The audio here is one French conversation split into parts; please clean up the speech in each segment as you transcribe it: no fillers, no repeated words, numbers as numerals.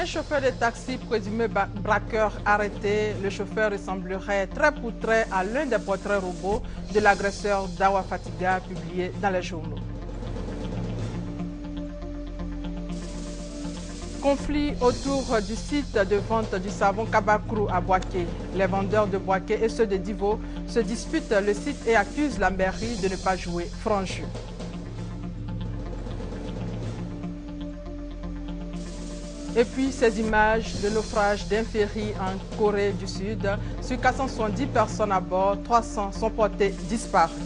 Un chauffeur de taxi présumé braqueur arrêté. Le chauffeur ressemblerait trait pour trait à l'un des portraits robots de l'agresseur d'Awa Fatiga publié dans les journaux. Conflit autour du site de vente du savon Kabakrou à Boaké. Les vendeurs de Boaké et ceux de Divo se disputent le site et accusent la mairie de ne pas jouer franc jeu. Et puis ces images de naufrage d'un ferry en Corée du Sud. Sur 470 personnes à bord, 300 sont portées disparues.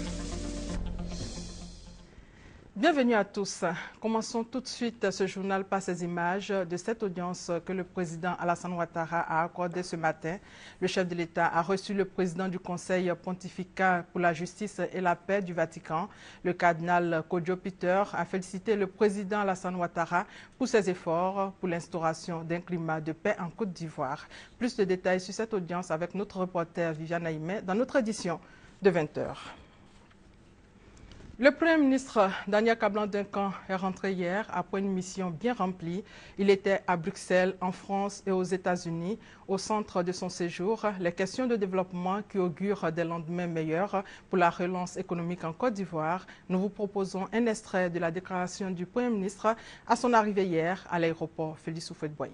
Bienvenue à tous. Commençons tout de suite ce journal par ces images de cette audience que le président Alassane Ouattara a accordée ce matin. Le chef de l'État a reçu le président du Conseil pontifical pour la justice et la paix du Vatican. Le cardinal Kodjo Peter a félicité le président Alassane Ouattara pour ses efforts pour l'instauration d'un climat de paix en Côte d'Ivoire. Plus de détails sur cette audience avec notre reporter Viviane Aïmé dans notre édition de 20h. Le Premier ministre Daniel Kablan-Duncan est rentré hier après une mission bien remplie. Il était à Bruxelles, en France et aux États-Unis. Au centre de son séjour, les questions de développement qui augurent des lendemains meilleurs pour la relance économique en Côte d'Ivoire. Nous vous proposons un extrait de la déclaration du Premier ministre à son arrivée hier à l'aéroport Félix Houphouët-Boigny.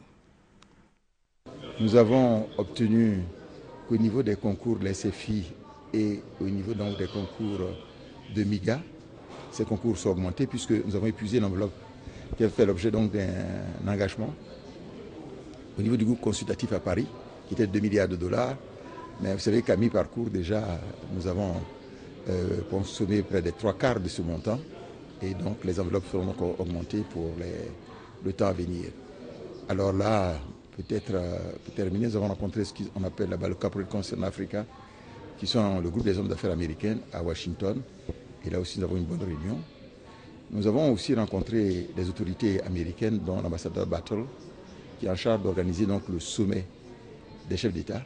Nous avons obtenu qu'au niveau des concours de la SFI et au niveau donc des concours de MIGA, ces concours sont augmentés puisque nous avons épuisé l'enveloppe qui a fait l'objet donc d'un engagement au niveau du groupe consultatif à Paris qui était de 2 milliards de dollars. Mais vous savez qu'à mi-parcours déjà, nous avons consommé près des 3/4 de ce montant et donc les enveloppes seront donc augmentées pour le temps à venir. Alors là, peut-être pour terminer, nous avons rencontré ce qu'on appelle là-bas le Corporate Concern Africa, qui sont le groupe des hommes d'affaires américains à Washington. Et là aussi, nous avons une bonne réunion. Nous avons aussi rencontré les autorités américaines, dont l'ambassadeur Battle, qui est en charge d'organiser donc le sommet des chefs d'État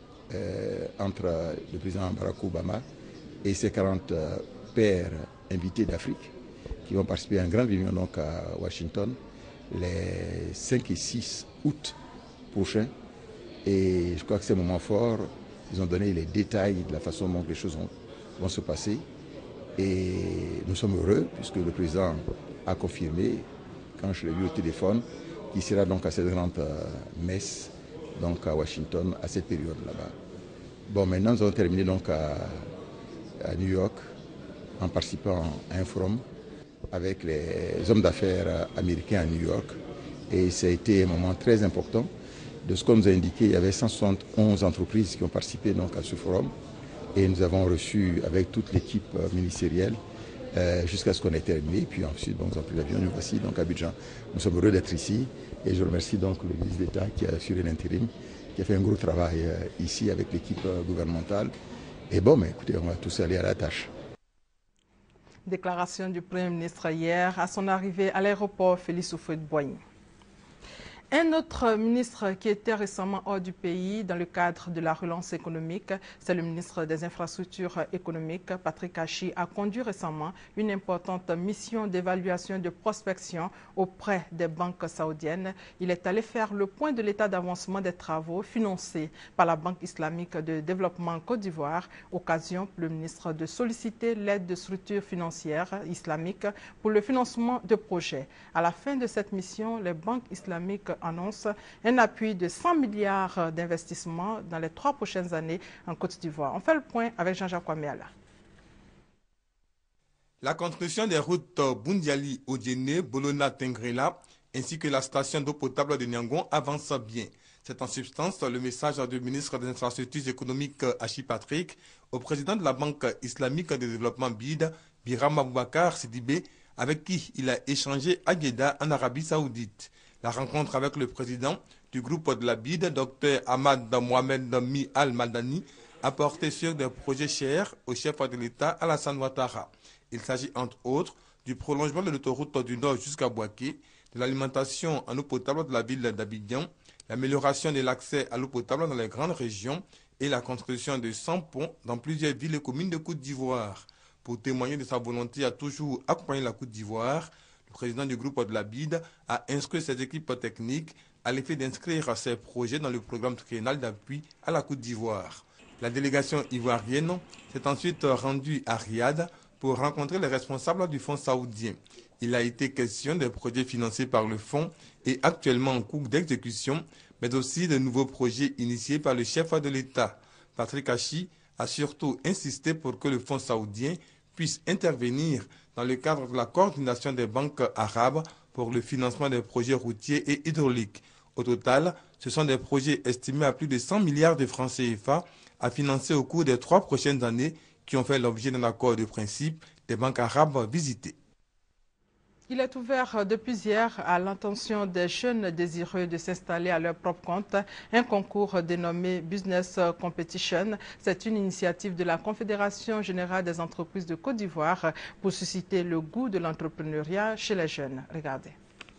entre le président Barack Obama et ses 40 pairs invités d'Afrique, qui vont participer à une grande réunion donc à Washington les 5 et 6 août prochains. Et je crois que c'est un moment fort. Ils ont donné les détails de la façon dont les choses vont se passer. Et nous sommes heureux puisque le président a confirmé, quand je l'ai vu au téléphone, qu'il sera donc à cette grande messe donc à Washington à cette période là-bas. Bon, maintenant nous avons terminé donc à New York en participant à un forum avec les hommes d'affaires américains à New York. Et ça a été un moment très important. De ce qu'on nous a indiqué, il y avait 171 entreprises qui ont participé donc à ce forum. Et nous avons reçu avec toute l'équipe ministérielle jusqu'à ce qu'on ait terminé. Puis ensuite, nous avons pris l'avion, nous voici donc à Abidjan. Nous sommes heureux d'être ici. Et je remercie donc le ministre d'État qui a assuré l'intérim, qui a fait un gros travail ici avec l'équipe gouvernementale. Et bon, mais écoutez, on va tous aller à la tâche. Déclaration du Premier ministre hier à son arrivée à l'aéroport Félix Houphouët-Boigny. Un autre ministre qui était récemment hors du pays dans le cadre de la relance économique, c'est le ministre des Infrastructures économiques, Patrick Hachi, a conduit récemment une importante mission d'évaluation de prospection auprès des banques saoudiennes. Il est allé faire le point de l'état d'avancement des travaux financés par la Banque islamique de développement Côte d'Ivoire, occasion pour le ministre de solliciter l'aide de structures financières islamiques pour le financement de projets. À la fin de cette mission, les banques islamiques annonce un appui de 100 milliards d'investissements dans les 3 prochaines années en Côte d'Ivoire. On fait le point avec Jean-Jacques Kwameala. La construction des routes Bundiali-Odiene, Bolona-Tengrela ainsi que la station d'eau potable de Niangon avance bien. C'est en substance le message du ministre des Infrastructures économiques Hachi Patrick au président de la Banque islamique de développement BID, Biram Aboubakar Sidibé, avec qui il a échangé à Jeddah en Arabie Saoudite. La rencontre avec le président du groupe de la BID, Dr Ahmad Mohamed Mi Al-Madani, a porté sur des projets chers au chef de l'État Alassane Ouattara. Il s'agit entre autres du prolongement de l'autoroute du Nord jusqu'à Boaké, de l'alimentation en eau potable de la ville d'Abidjan, l'amélioration de l'accès à l'eau potable dans les grandes régions et la construction de 100 ponts dans plusieurs villes et communes de Côte d'Ivoire. Pour témoigner de sa volonté à toujours accompagner la Côte d'Ivoire, le président du groupe de la BID, a instruit ses équipes techniques à l'effet d'inscrire ces projets dans le programme triennal d'appui à la Côte d'Ivoire. La délégation ivoirienne s'est ensuite rendue à Riyad pour rencontrer les responsables du fonds saoudien. Il a été question des projets financés par le fonds et actuellement en cours d'exécution, mais aussi de nouveaux projets initiés par le chef de l'État. Patrick Hachi a surtout insisté pour que le fonds saoudien puisse intervenir dans le cadre de la coordination des banques arabes pour le financement des projets routiers et hydrauliques. Au total, ce sont des projets estimés à plus de 100 milliards de francs CFA à financer au cours des 3 prochaines années qui ont fait l'objet d'un accord de principe des banques arabes visitées. Il est ouvert depuis hier à l'intention des jeunes désireux de s'installer à leur propre compte un concours dénommé Business Competition. C'est une initiative de la Confédération générale des entreprises de Côte d'Ivoire pour susciter le goût de l'entrepreneuriat chez les jeunes. Regardez.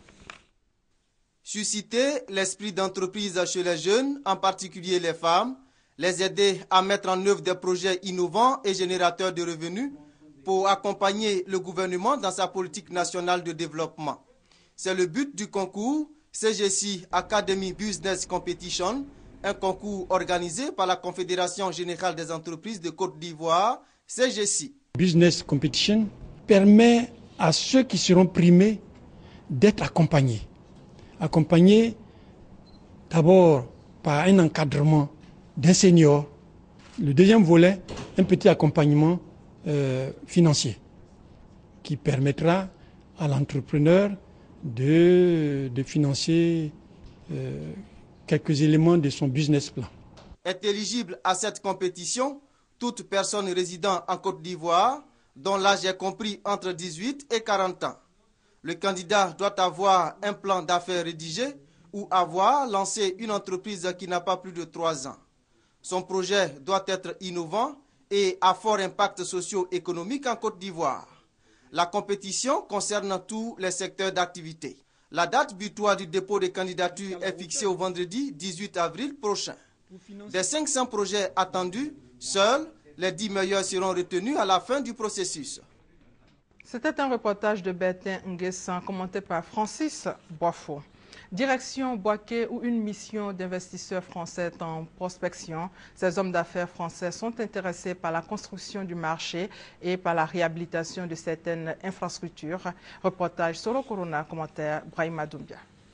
Susciter l'esprit d'entreprise chez les jeunes, en particulier les femmes, les aider à mettre en œuvre des projets innovants et générateurs de revenus, pour accompagner le gouvernement dans sa politique nationale de développement. C'est le but du concours CGC Academy Business Competition, un concours organisé par la Confédération générale des entreprises de Côte d'Ivoire, CGC. Business Competition permet à ceux qui seront primés d'être accompagnés. Accompagnés d'abord par un encadrement d'un senior. Le deuxième volet, un petit accompagnement financier qui permettra à l'entrepreneur de financer quelques éléments de son business plan. Est éligible à cette compétition toute personne résidant en Côte d'Ivoire dont l'âge est compris entre 18 et 40 ans. Le candidat doit avoir un plan d'affaires rédigé ou avoir lancé une entreprise qui n'a pas plus de 3 ans. Son projet doit être innovant et à fort impact socio-économique en Côte d'Ivoire. La compétition concerne tous les secteurs d'activité. La date butoir du dépôt des candidatures est fixée au vendredi 18 avril prochain. Des 500 projets attendus, seuls les 10 meilleurs seront retenus à la fin du processus. C'était un reportage de Bertin Nguessan commenté par Francis Boifo. Direction Boaké où une mission d'investisseurs français est en prospection. Ces hommes d'affaires français sont intéressés par la construction du marché et par la réhabilitation de certaines infrastructures. Reportage Solo Corona, commentaire Brahima Doumbia.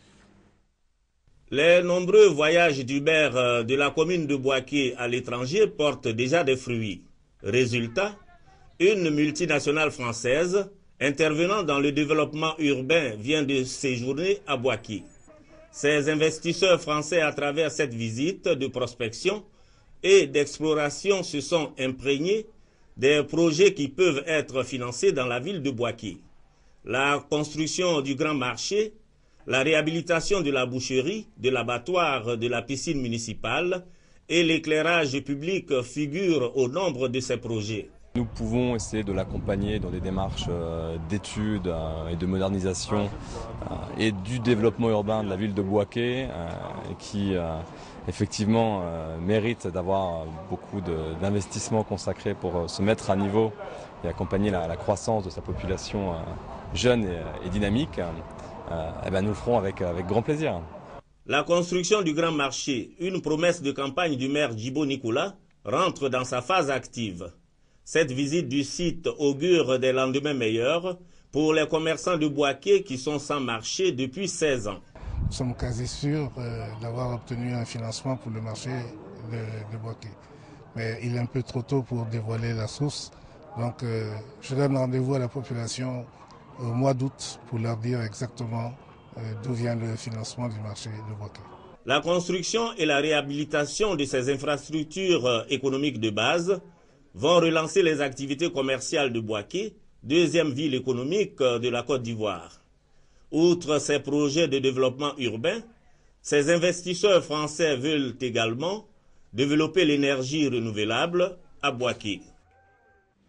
Les nombreux voyages d'Uber de la commune de Boaké à l'étranger portent déjà des fruits. Résultat, une multinationale française intervenant dans le développement urbain vient de séjourner à Boaké. Ces investisseurs français, à travers cette visite de prospection et d'exploration, se sont imprégnés des projets qui peuvent être financés dans la ville de Boaké. La construction du grand marché, la réhabilitation de la boucherie, de l'abattoir, de la piscine municipale et l'éclairage public figurent au nombre de ces projets. Nous pouvons essayer de l'accompagner dans des démarches d'études et de modernisation et du développement urbain de la ville de Boaké qui effectivement mérite d'avoir beaucoup d'investissements consacrés pour se mettre à niveau et accompagner la croissance de sa population jeune et dynamique. Nous le ferons avec grand plaisir. La construction du grand marché, une promesse de campagne du maire Djibo Nicolas, rentre dans sa phase active. Cette visite du site augure des lendemains meilleurs pour les commerçants de Boaké qui sont sans marché depuis 16 ans. Nous sommes quasi sûrs d'avoir obtenu un financement pour le marché de Boaké. Mais il est un peu trop tôt pour dévoiler la source. Donc je donne rendez-vous à la population au mois d'août pour leur dire exactement d'où vient le financement du marché de Boaké. La construction et la réhabilitation de ces infrastructures économiques de base vont relancer les activités commerciales de Boaké, deuxième ville économique de la Côte d'Ivoire. Outre ces projets de développement urbain, ces investisseurs français veulent également développer l'énergie renouvelable à Boaké.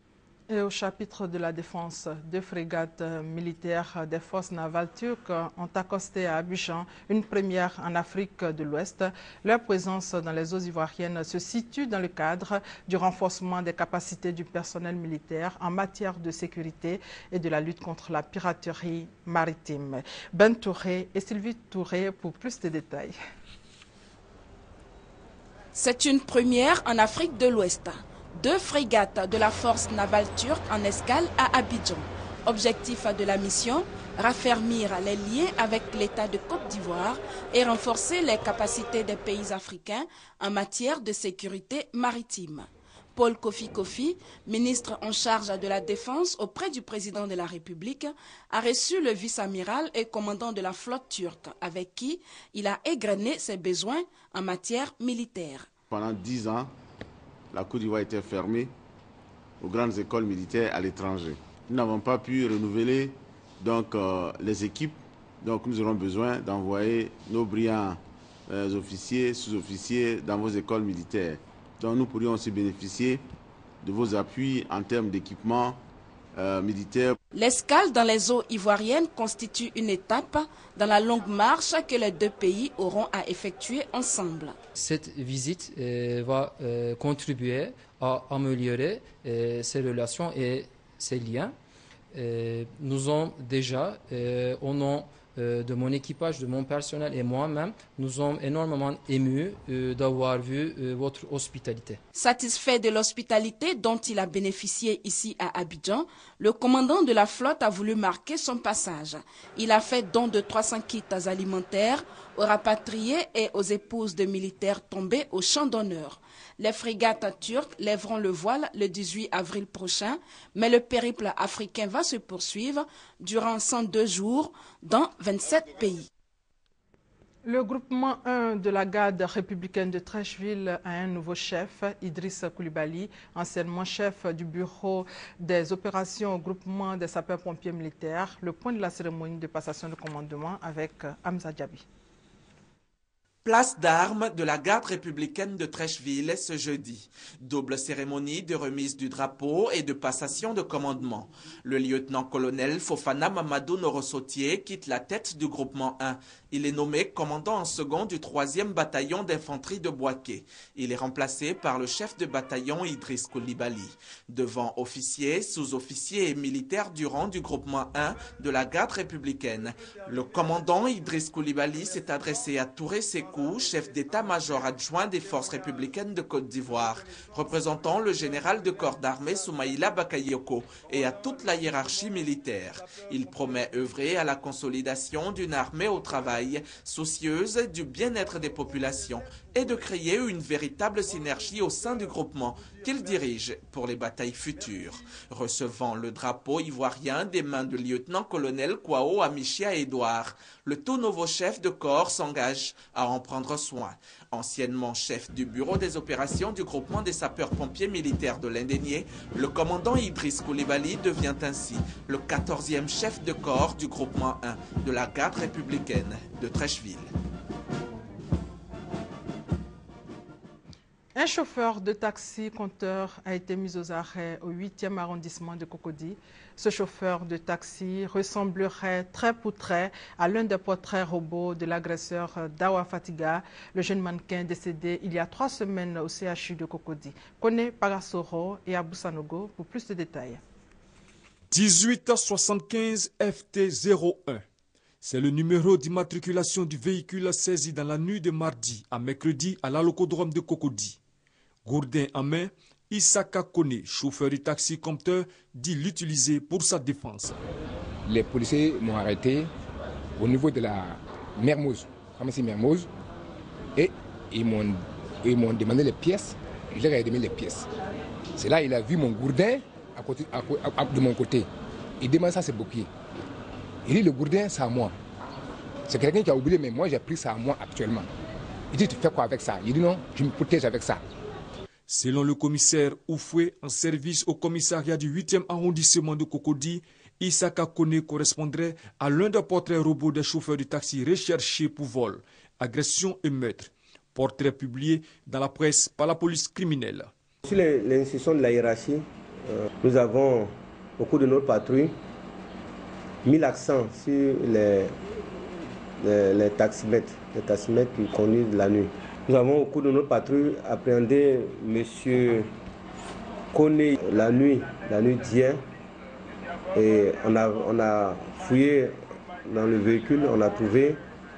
Et au chapitre de la défense, 2 frégates militaires des forces navales turques ont accosté à Abidjan, une première en Afrique de l'Ouest. Leur présence dans les eaux ivoiriennes se situe dans le cadre du renforcement des capacités du personnel militaire en matière de sécurité et de la lutte contre la piraterie maritime. Ben Touré et Sylvie Touré pour plus de détails. C'est une première en Afrique de l'Ouest. 2 frégates de la force navale turque en escale à Abidjan. Objectif de la mission, raffermir les liens avec l'État de Côte d'Ivoire et renforcer les capacités des pays africains en matière de sécurité maritime. Paul Kofi Kofi, ministre en charge de la Défense auprès du président de la République, a reçu le vice-amiral et commandant de la flotte turque, avec qui il a égrené ses besoins en matière militaire. Pendant 10 ans, la Côte d'Ivoire était fermée aux grandes écoles militaires à l'étranger. Nous n'avons pas pu renouveler les équipes, donc nous aurons besoin d'envoyer nos brillants officiers, sous-officiers dans vos écoles militaires. Donc nous pourrions aussi bénéficier de vos appuis en termes d'équipement militaire. L'escale dans les eaux ivoiriennes constitue une étape dans la longue marche que les 2 pays auront à effectuer ensemble. Cette visite va contribuer à améliorer ces relations et ces liens. Nous avons déjà, au nom de mon équipage, de mon personnel et moi-même, nous sommes énormément émus d'avoir vu votre hospitalité. Satisfait de l'hospitalité dont il a bénéficié ici à Abidjan, le commandant de la flotte a voulu marquer son passage. Il a fait don de 300 kits alimentaires aux rapatriés et aux épouses de militaires tombés au champ d'honneur. Les frégates turques lèveront le voile le 18 avril prochain, mais le périple africain va se poursuivre durant 102 jours dans 27 pays. Le groupement 1 de la garde républicaine de Treichville a un nouveau chef, Idriss Koulibaly, anciennement chef du bureau des opérations au groupement des sapeurs-pompiers militaires. Le point de la cérémonie de passation de commandement avec Hamza Diaby. Place d'armes de la garde républicaine de Treichville ce jeudi. Double cérémonie de remise du drapeau et de passation de commandement. Le lieutenant-colonel Fofana Mamadou Norosotier quitte la tête du groupement 1. Il est nommé commandant en second du 3e bataillon d'infanterie de Bouaké. Il est remplacé par le chef de bataillon Idriss Koulibaly. Devant officiers, sous-officiers et militaires du rang du groupement 1 de la garde républicaine, le commandant Idriss Koulibaly s'est adressé à Touré Sekou, chef d'état-major adjoint des forces républicaines de Côte d'Ivoire, représentant le général de corps d'armée Soumaïla Bakayoko et à toute la hiérarchie militaire. Il promet œuvrer à la consolidation d'une armée au travail, soucieuse du bien-être des populations et de créer une véritable synergie au sein du groupement qu'il dirige pour les batailles futures. Recevant le drapeau ivoirien des mains du lieutenant-colonel Kwao Amichia Edouard, le tout nouveau chef de corps s'engage à en prendre soin. Anciennement chef du bureau des opérations du groupement des sapeurs-pompiers militaires de l'Indénié, le commandant Idriss Koulibaly devient ainsi le 14e chef de corps du groupement 1 de la garde républicaine de Treichville. Un chauffeur de taxi compteur a été mis aux arrêts au 8e arrondissement de Cocody. Ce chauffeur de taxi ressemblerait trait pour trait à l'un des portraits robots de l'agresseur Dawa Fatiga, le jeune mannequin décédé il y a 3 semaines au CHU de Cocody. Kone Pagasoro et Abou Sanogo pour plus de détails. 1875 FT01. C'est le numéro d'immatriculation du véhicule saisi dans la nuit de mardi à mercredi à l'allocodrome de Cocody. Gourdin en main, Issaka Kone, chauffeur du taxi compteur, dit l'utiliser pour sa défense. Les policiers m'ont arrêté au niveau de la Mermoz, pharmacie Mermoz, et ils m'ont demandé les pièces. Je leur ai donné les pièces. C'est là qu'il a vu mon gourdin de mon côté. Il demande ça, c'est bouclier. Il dit le gourdin, c'est à moi. C'est quelqu'un qui a oublié, mais moi j'ai pris ça à moi actuellement. Il dit tu fais quoi avec ça? Il dit non, je me protège avec ça. Selon le commissaire Oufoué, en service au commissariat du 8e arrondissement de Cocody, Issaka Kone correspondrait à l'un des portraits robots des chauffeurs de taxi recherchés pour vol, agression et meurtre. Portrait publié dans la presse par la police criminelle. Sur l'institution de la hiérarchie, Nous avons, au cours de notre patrouille, mis l'accent sur les taximètres qui conduisent la nuit. Nous avons, au cours de notre patrouille, appréhendé M. Koné la nuit d'hier. Et on a fouillé dans le véhicule, on a trouvé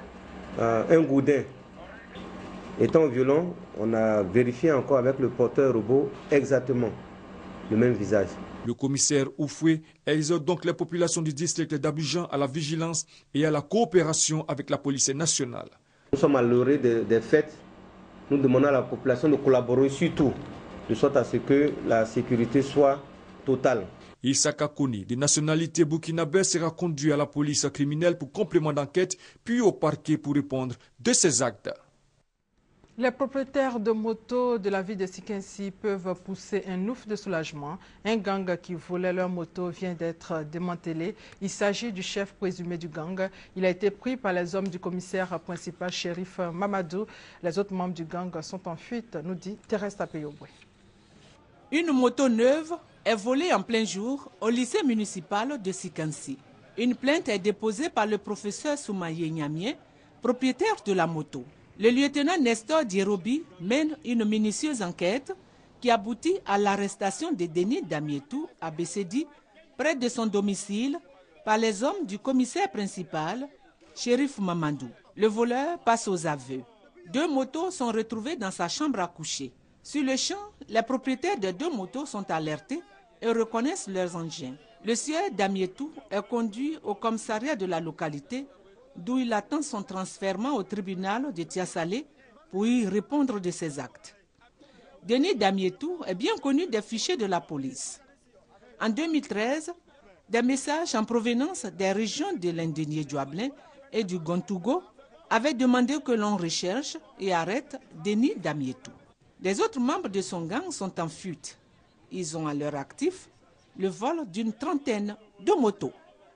un gourdin. Étant violent, on a vérifié encore avec le porteur robot exactement le même visage. Le commissaire Oufoué exhorte donc les populations du district d'Abidjan à la vigilance et à la coopération avec la police nationale. Nous sommes à l'orée des fêtes. Nous demandons à la population de collaborer surtout, de sorte à ce que la sécurité soit totale. Issaka Koni, de nationalité burkinabé, sera conduit à la police criminelle pour complément d'enquête, puis au parquet pour répondre de ses actes. Les propriétaires de motos de la ville de Sikensi peuvent pousser un ouf de soulagement. Un gang qui volait leur moto vient d'être démantelé. Il s'agit du chef présumé du gang. Il a été pris par les hommes du commissaire principal, Shérif Mamadou. Les autres membres du gang sont en fuite, nous dit Thérèse Tapeyoboué. Une moto neuve est volée en plein jour au lycée municipal de Sikensi. Une plainte est déposée par le professeur Soumaye Nyamie, propriétaire de la moto. Le lieutenant Nestor Dierobi mène une minutieuse enquête qui aboutit à l'arrestation de Denis Damietou à Bessedi, près de son domicile, par les hommes du commissaire principal, Shérif Mamadou. Le voleur passe aux aveux. 2 motos sont retrouvées dans sa chambre à coucher. Sur le champ, les propriétaires de 2 motos sont alertés et reconnaissent leurs engins. Le sieur Damietou est conduit au commissariat de la localité, d'où il attend son transfèrement au tribunal de Tiasalé pour y répondre de ses actes. Denis Damietou est bien connu des fichiers de la police. En 2013, des messages en provenance des régions de l'Indénié Djouablin et du Gontougo avaient demandé que l'on recherche et arrête Denis Damietou. Les autres membres de son gang sont en fuite. Ils ont à leur actif le vol d'une 30aine de motos.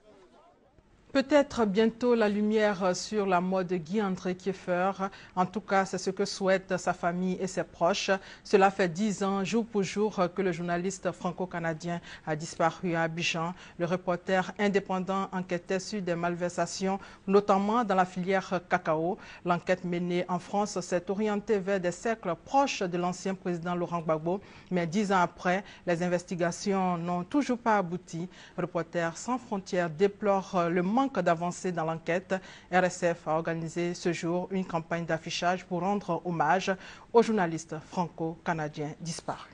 Peut-être bientôt la lumière sur la mort de Guy-André Kieffer. En tout cas, c'est ce que souhaitent sa famille et ses proches. Cela fait 10 ans, jour pour jour, que le journaliste franco-canadien a disparu à Abidjan. Le reporter indépendant enquêtait sur des malversations, notamment dans la filière cacao. L'enquête menée en France s'est orientée vers des cercles proches de l'ancien président Laurent Gbagbo. Mais 10 ans après, les investigations n'ont toujours pas abouti. Reporters sans frontières déplore le manque d'avancée dans l'enquête. RSF a organisé ce jour une campagne d'affichage pour rendre hommage aux journalistes franco-canadiens disparus.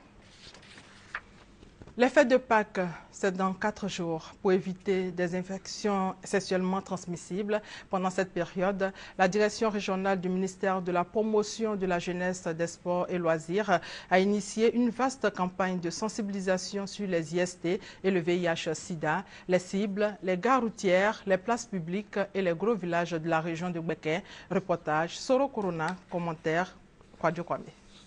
Les fêtes de Pâques, c'est dans 4 jours. Pour éviter des infections sexuellement transmissibles pendant cette période, la direction régionale du ministère de la Promotion de la Jeunesse, des Sports et Loisirs a initié une vaste campagne de sensibilisation sur les IST et le VIH-Sida, les cibles, les gares routières, les places publiques et les gros villages de la région de Gbeke. Reportage Soro Corona, commentaire Kwadjo Kwame.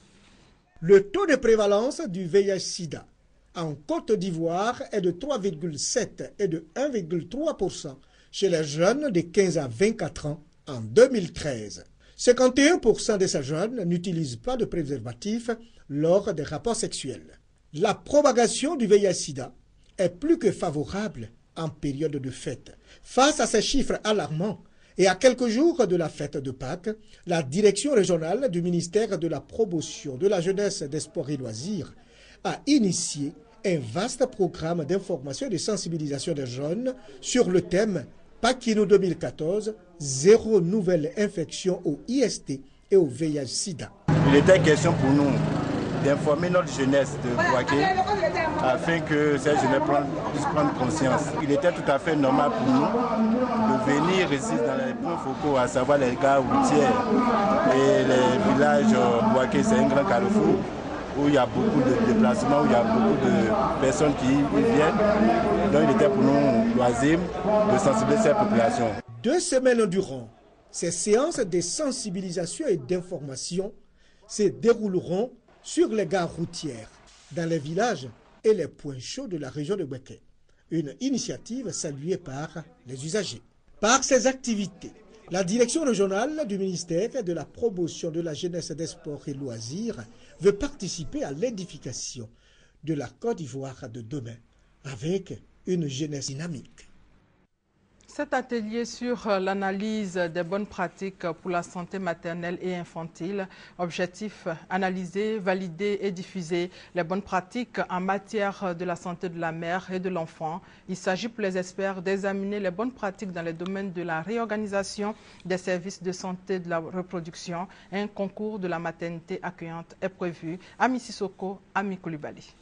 Le taux de prévalence du VIH-Sida en Côte d'Ivoire est de 3,7 et de 1,3% chez les jeunes de 15 à 24 ans en 2013. 51% de ces jeunes n'utilisent pas de préservatif lors des rapports sexuels. La propagation du VIH-Sida est plus que favorable en période de fête. Face à ces chiffres alarmants et à quelques jours de la fête de Pâques, la direction régionale du ministère de la Promotion de la Jeunesse, des Sports et Loisirs a initié un vaste programme d'information et de sensibilisation des jeunes sur le thème Pakino 2014, zéro nouvelle infection au IST et au VIH-Sida. Il était question pour nous d'informer notre jeunesse de Bouaké afin que cette jeunesse puisse prendre conscience. Il était tout à fait normal pour nous de venir ici dans les points focaux, à savoir les gares routières et les villages Bouaké, c'est un grand carrefour où il y a beaucoup de déplacements, où il y a beaucoup de personnes qui y viennent. Donc il était pour nous loisir de sensibiliser cette population. 2 semaines durant, ces séances de sensibilisation et d'information se dérouleront sur les gares routières, dans les villages et les points chauds de la région de Gbeke. Une initiative saluée par les usagers. Par ces activités, la direction régionale du ministère de la Promotion de la Jeunesse, des Sports et Loisirs veut participer à l'édification de la Côte d'Ivoire de demain, avec une jeunesse dynamique. Cet atelier sur l'analyse des bonnes pratiques pour la santé maternelle et infantile, objectif analyser, valider et diffuser les bonnes pratiques en matière de la santé de la mère et de l'enfant. Il s'agit pour les experts d'examiner les bonnes pratiques dans les domaines de la réorganisation des services de santé de la reproduction. Un concours de la maternité accueillante est prévu à Mississoko, à Mikolibali.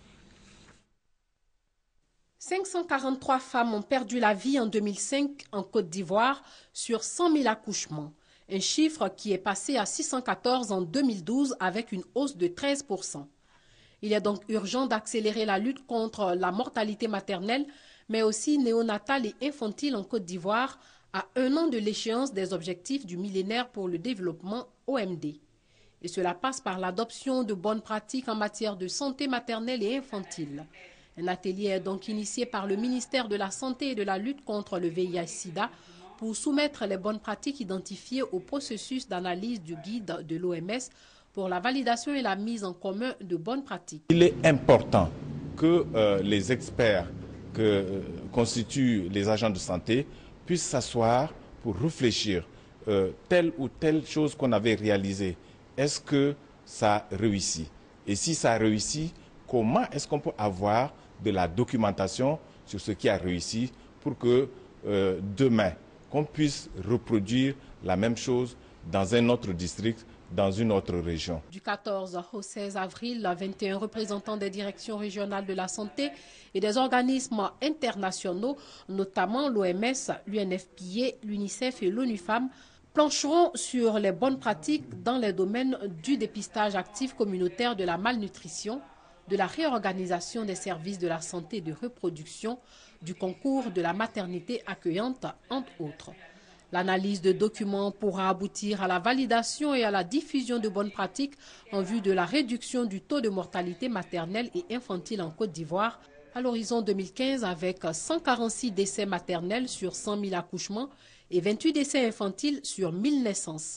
543 femmes ont perdu la vie en 2005 en Côte d'Ivoire sur 100 000 accouchements, un chiffre qui est passé à 614 en 2012 avec une hausse de 13%. Il est donc urgent d'accélérer la lutte contre la mortalité maternelle, mais aussi néonatale et infantile en Côte d'Ivoire à 1 an de l'échéance des objectifs du millénaire pour le développement OMD. Et cela passe par l'adoption de bonnes pratiques en matière de santé maternelle et infantile. Un atelier est donc initié par le ministère de la Santé et de la lutte contre le VIH-Sida pour soumettre les bonnes pratiques identifiées au processus d'analyse du guide de l'OMS pour la validation et la mise en commun de bonnes pratiques. Il est important que les experts que constituent les agents de santé puissent s'asseoir pour réfléchir. Telle ou telle chose qu'on avait réalisée, est-ce que ça réussit? Et si ça réussit, comment est-ce qu'on peut avoir de la documentation sur ce qui a réussi pour que demain, qu'on puisse reproduire la même chose dans un autre district, dans une autre région. Du 14 au 16 avril, 21 représentants des directions régionales de la santé et des organismes internationaux, notamment l'OMS, l'UNFPA, l'UNICEF et l'ONU Femmes, plancheront sur les bonnes pratiques dans les domaines du dépistage actif communautaire de la malnutrition, de la réorganisation des services de la santé et de reproduction, du concours de la maternité accueillante, entre autres. L'analyse de documents pourra aboutir à la validation et à la diffusion de bonnes pratiques en vue de la réduction du taux de mortalité maternelle et infantile en Côte d'Ivoire à l'horizon 2015 avec 146 décès maternels sur 100 000 accouchements et 28 décès infantiles sur 1000 naissances.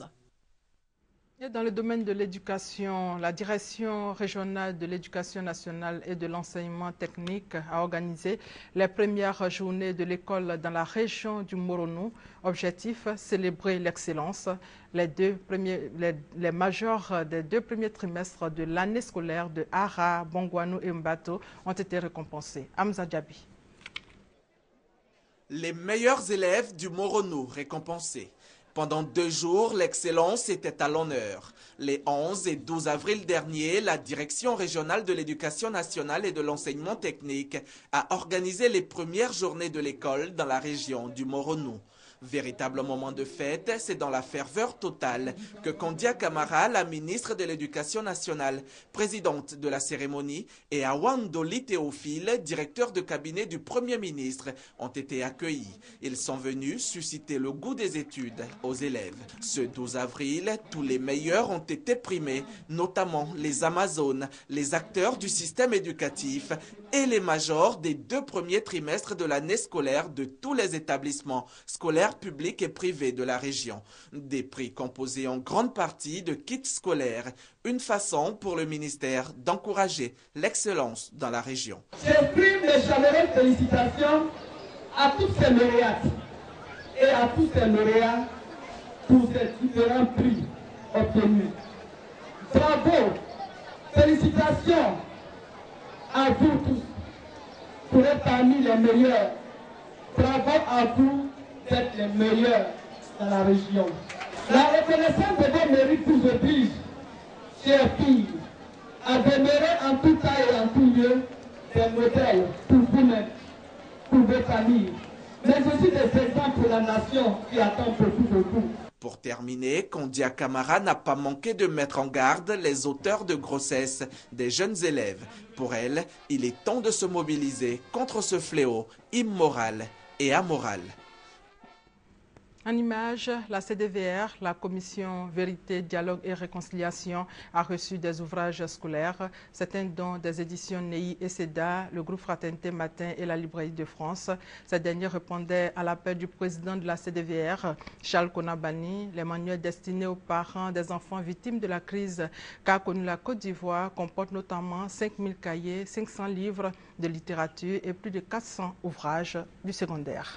Et dans le domaine de l'éducation, la Direction régionale de l'éducation nationale et de l'enseignement technique a organisé les premières journées de l'école dans la région du Moronou. Objectif, célébrer l'excellence. Les majors des 2 premiers trimestres de l'année scolaire de Ara, Bongouanou et Mbato ont été récompensés. Hamza Djabi. Les meilleurs élèves du Moronou récompensés. Pendant 2 jours, l'excellence était à l'honneur. Les 11 et 12 avril dernier, la Direction régionale de l'éducation nationale et de l'enseignement technique a organisé les premières journées de l'école dans la région du Moronou. Véritable moment de fête, c'est dans la ferveur totale que Kondia Camara, la ministre de l'Éducation nationale, présidente de la cérémonie, et Awandoli Théophile, directeur de cabinet du Premier ministre, ont été accueillis. Ils sont venus susciter le goût des études aux élèves. Ce 12 avril, tous les meilleurs ont été primés, notamment les Amazones, les acteurs du système éducatif et les majors des 2 premiers trimestres de l'année scolaire de tous les établissements scolaires publics et privés de la région. Des prix composés en grande partie de kits scolaires, une façon pour le ministère d'encourager l'excellence dans la région. J'exprime mes chaleureuses félicitations à tous ces lauréates et à tous ces lauréats pour ces différents prix obtenus. Bravo, félicitations à vous tous pour être parmi les meilleurs. Bravo à vous d'être les meilleurs dans la région. La reconnaissance de vos mérites vous oblige, chères filles, à demeurer en tout temps et en tout lieu des modèles pour vous-même, pour vos familles, mais aussi des exemples pour la nation qui attend beaucoup de vous. Pour terminer, Kondia Camara n'a pas manqué de mettre en garde les auteurs de grossesse des jeunes élèves. Pour elle, il est temps de se mobiliser contre ce fléau immoral et amoral. En image, la CDVR, la Commission Vérité, Dialogue et Réconciliation, a reçu des ouvrages scolaires, certains dont des éditions NEI et CEDA, le groupe Fraternité Matin et la Librairie de France. Ces derniers répondaient à l'appel du président de la CDVR, Charles Konabani. Les manuels destinés aux parents des enfants victimes de la crise qu'a connue la Côte d'Ivoire comportent notamment 5000 cahiers, 500 livres de littérature et plus de 400 ouvrages du secondaire.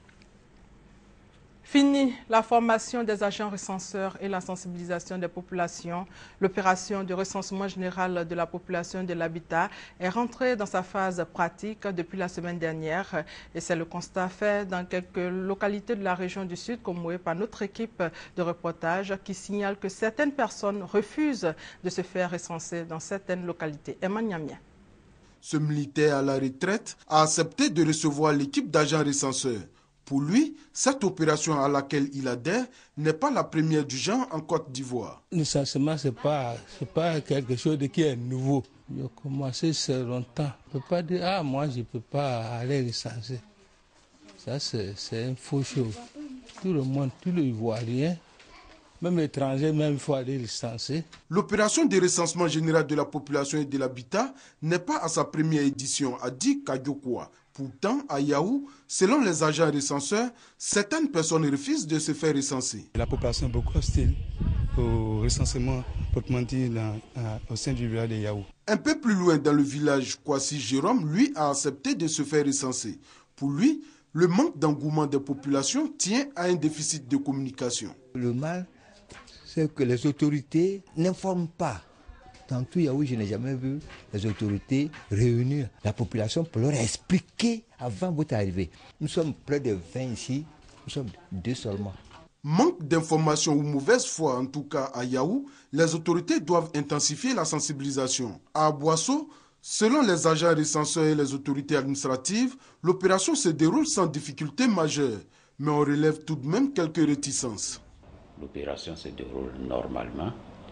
Fini la formation des agents recenseurs et la sensibilisation des populations. L'opération de recensement général de la population de l'habitat est rentrée dans sa phase pratique depuis la semaine dernière. Et c'est le constat fait dans quelques localités de la région du Sud, comme par notre équipe de reportage, qui signale que certaines personnes refusent de se faire recenser dans certaines localités. Emmanuel. Ce militaire à la retraite a accepté de recevoir l'équipe d'agents recenseurs. Pour lui, cette opération à laquelle il adhère n'est pas la première du genre en Côte d'Ivoire. Le recensement, ce n'est pas quelque chose qui est nouveau. J'ai commencé ça longtemps. Je ne peux pas dire, moi, je ne peux pas aller recenser. Ça, c'est une fausse chose. Tout le monde, tout le Ivoirien, même l'étranger, même il faut aller recenser. L'opération de recensement général de la population et de l'habitat n'est pas à sa première édition, a dit Kadiokoa. Pourtant, à Yaou, selon les agents recenseurs, certaines personnes refusent de se faire recenser. La population est beaucoup hostile au recensement, proprement dit, au sein du village de Yaou. Un peu plus loin dans le village, Kwasi Jérôme, lui, a accepté de se faire recenser. Pour lui, le manque d'engouement des populations tient à un déficit de communication. Le mal, c'est que les autorités n'informent pas. Dans tout Yaou, je n'ai jamais vu les autorités réunir la population pour leur expliquer avant votre arrivée. Nous sommes près de 20 ici, nous sommes 2 seulement. Manque d'information ou mauvaise foi, en tout cas à Yaou, les autorités doivent intensifier la sensibilisation. À Boisseau, selon les agents recenseurs et les autorités administratives, l'opération se déroule sans difficulté majeure, mais on relève tout de même quelques réticences. L'opération se déroule normalement.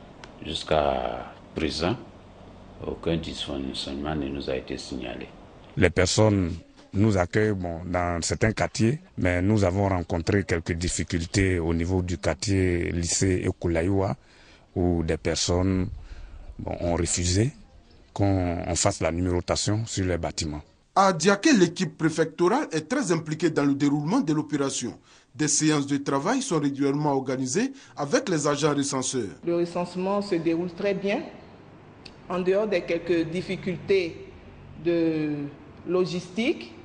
Jusqu'à présent, aucun dysfonctionnement ne nous a été signalé. Les personnes nous accueillent dans certains quartiers, mais nous avons rencontré quelques difficultés au niveau du quartier lycée Ekoulaïwa, où des personnes ont refusé qu'on fasse la numérotation sur les bâtiments. À Diaké, l'équipe préfectorale est très impliquée dans le déroulement de l'opération. Des séances de travail sont régulièrement organisées avec les agents recenseurs. Le recensement se déroule très bien, en dehors des quelques difficultés de logistique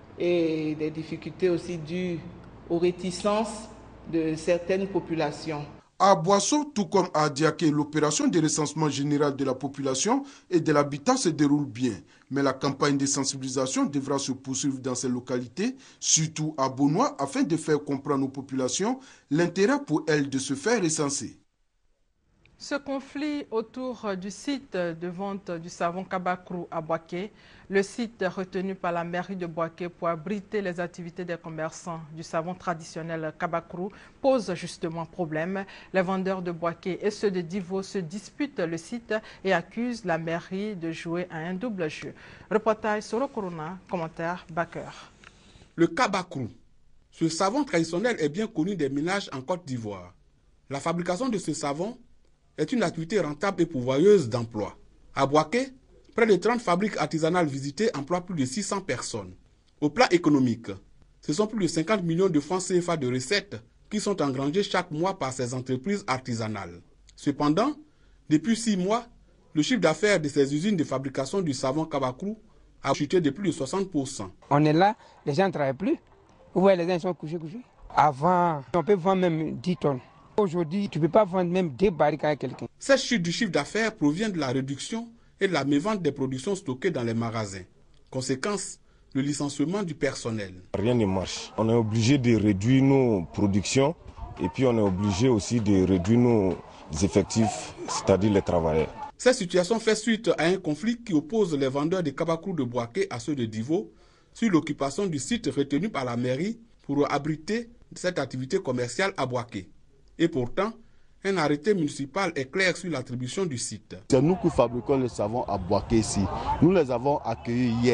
et des difficultés aussi dues aux réticences de certaines populations. À Boisseau, tout comme à Diaké, l'opération de recensement général de la population et de l'habitat se déroule bien. Mais la campagne de sensibilisation devra se poursuivre dans ces localités, surtout à Bonois, afin de faire comprendre aux populations l'intérêt pour elles de se faire recenser. Ce conflit autour du site de vente du savon Kabakrou à Boaké, le site retenu par la mairie de Boaké pour abriter les activités des commerçants du savon traditionnel Kabakrou, pose justement problème. Les vendeurs de Boaké et ceux de Divo se disputent le site et accusent la mairie de jouer à un double jeu. Reportage Soro Corona, commentaire Baker. Le Kabakrou, ce savon traditionnel est bien connu des ménages en Côte d'Ivoire. La fabrication de ce savon est une activité rentable et pourvoyeuse d'emplois. À Boaké, près de 30 fabriques artisanales visitées emploient plus de 600 personnes. Au plan économique, ce sont plus de 50 millions de francs CFA de recettes qui sont engrangés chaque mois par ces entreprises artisanales. Cependant, depuis 6 mois, le chiffre d'affaires de ces usines de fabrication du savon Kabakrou a chuté de plus de 60%. On est là, les gens ne travaillent plus. Vous voyez, les gens sont couchés. Avant, on peut vendre même 10 tonnes. Aujourd'hui, tu ne peux pas vendre même 2 barriques à quelqu'un. Cette chute du chiffre d'affaires provient de la réduction et de la mévente des productions stockées dans les magasins. Conséquence, le licenciement du personnel. Rien ne marche. On est obligé de réduire nos productions et puis on est obligé aussi de réduire nos effectifs, c'est-à-dire les travailleurs. Cette situation fait suite à un conflit qui oppose les vendeurs de Kabakrou de Boaké à ceux de Divo sur l'occupation du site retenu par la mairie pour abriter cette activité commerciale à Boaké. Et pourtant, un arrêté municipal est clair sur l'attribution du site. C'est nous qui fabriquons le savon à Boaké ici. Nous les avons accueillis hier.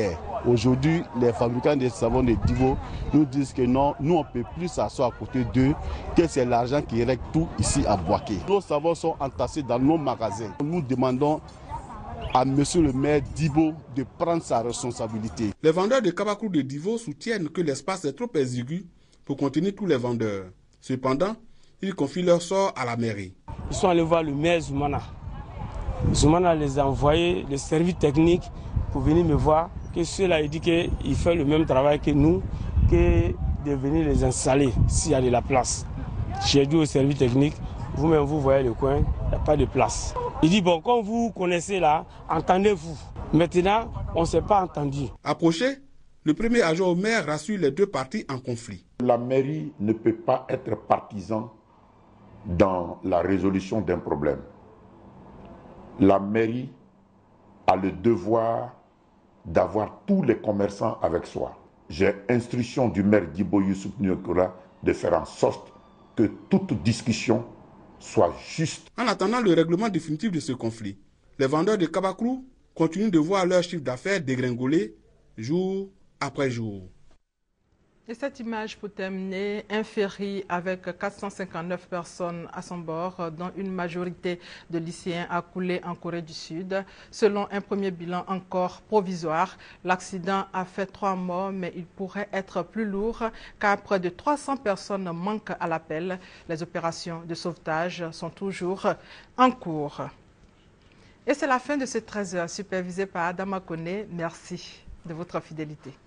Aujourd'hui, les fabricants de savon de Divo nous disent que non, nous on ne peut plus s'asseoir à côté d'eux, que c'est l'argent qui règle tout ici à Bouaké. Nos savons sont entassés dans nos magasins. Nous demandons à monsieur le maire Dibo de prendre sa responsabilité. Les vendeurs de Kabakourou de Divo soutiennent que l'espace est trop exigu pour contenir tous les vendeurs. Cependant, ils confient leur sort à la mairie. Ils sont allés voir le maire Zoumana. Zoumana les a envoyés, les services techniques, pour venir me voir. Que ceux-là, il dit qu'il fait le même travail que nous, que de venir les installer s'il y a de la place. J'ai dit au service technique, vous-même vous voyez le coin, il n'y a pas de place. Il dit, bon, quand vous connaissez là, entendez-vous. Maintenant, on ne s'est pas entendu. Approché, le premier adjoint au maire rassure les deux parties en conflit. La mairie ne peut pas être partisan dans la résolution d'un problème. La mairie a le devoir d'avoir tous les commerçants avec soi. J'ai instruction du maire Dibo Youssouf Niokora de faire en sorte que toute discussion soit juste. En attendant le règlement définitif de ce conflit, les vendeurs de Kabakourou continuent de voir leur chiffre d'affaires dégringoler jour après jour. Et cette image pour terminer, un ferry avec 459 personnes à son bord, dont une majorité de lycéens, a coulé en Corée du Sud. Selon un premier bilan encore provisoire, l'accident a fait 3 morts, mais il pourrait être plus lourd car près de 300 personnes manquent à l'appel. Les opérations de sauvetage sont toujours en cours. Et c'est la fin de ce 13h supervisé par Adama Kone. Merci de votre fidélité.